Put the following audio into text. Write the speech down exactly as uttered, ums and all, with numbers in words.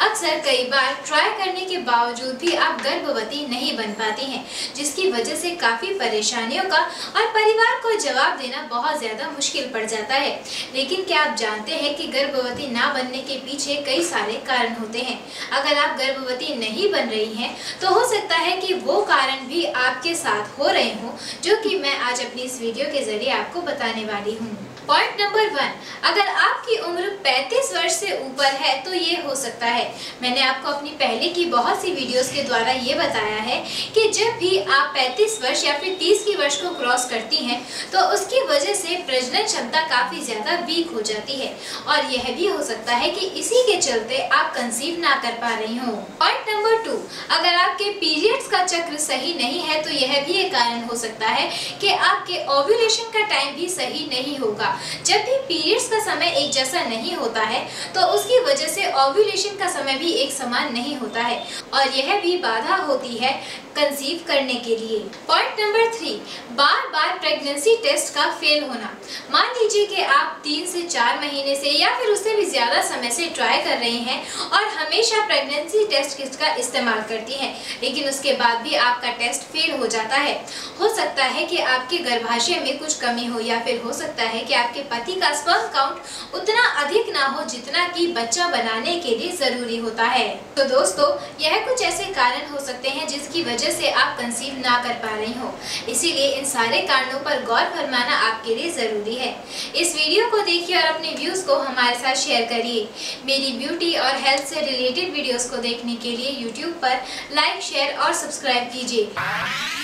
अक्सर कई बार ट्राई करने के बावजूद भी आप गर्भवती नहीं बन पाती हैं, जिसकी वजह से काफ़ी परेशानियों का और परिवार को जवाब देना बहुत ज़्यादा मुश्किल पड़ जाता है। लेकिन क्या आप जानते हैं कि गर्भवती ना बनने के पीछे कई सारे कारण होते हैं। अगर आप गर्भवती नहीं बन रही हैं तो हो सकता है कि वो कारण भी आपके साथ हो रहे हों, जो कि मैं आज अपनी इस वीडियो के जरिए आपको बताने वाली हूँ। पॉइंट नंबर वन, अगर आपकी उम्र पैंतीस वर्ष से ऊपर है तो ये हो सकता है। मैंने आपको अपनी पहले की बहुत सी वीडियोस के द्वारा ये बताया है कि जब भी आप पैंतीस वर्ष या फिर तीस की वर्ष को क्रॉस करती हैं तो उसकी वजह से प्रजनन क्षमता काफ़ी ज़्यादा वीक हो जाती है, और यह भी हो सकता है कि इसी के चलते आप कंसीव ना कर पा रही हो। पॉइंट नंबर टू, अगर आपके पीरियड्स का चक्र सही नहीं है तो यह भी एक कारण हो सकता है कि आपके ओव्यूलेशन का टाइम भी सही नहीं होगा। जब भी पीरियड्स का समय एक जैसा नहीं होता है तो उसकी वजह से ओव्यूलेशन का समय भी एक समान नहीं होता है, और यह भी बाधा होती है कंसीव करने के लिए। पॉइंट नंबर थ्री, बार बार प्रेगनेंसी टेस्ट का फेल होना। मान लीजिए कि आप तीन से चार महीने से या फिर उससे भी ज़्यादा समय से ट्राई कर रहे हैं और हमेशा प्रेगनेंसी टेस्ट किट का इस्तेमाल करती हैं, लेकिन उसके बाद भी आपका टेस्ट फेल हो जाता है। हो सकता है कि आपके गर्भाशय में कुछ कमी हो, या फिर हो सकता है कि आपके पति का स्पर्म काउंट उतना अधिक ना हो जितना कि बच्चा बनाने के लिए ज़रूरी होता है। तो दोस्तों, यह कुछ ऐसे कारण हो सकते हैं जिसकी वजह से आप कंसीव ना कर पा रही हो। इसीलिए इन सारे कारणों पर गौर फरमाना आपके लिए ज़रूरी है। इस वीडियो को देखिए और अपने व्यूज़ को हमारे साथ शेयर करिए। मेरी ब्यूटी और हेल्थ से रिलेटेड वीडियोस को देखने के लिए यूट्यूब पर लाइक, शेयर और सब्सक्राइब कीजिए।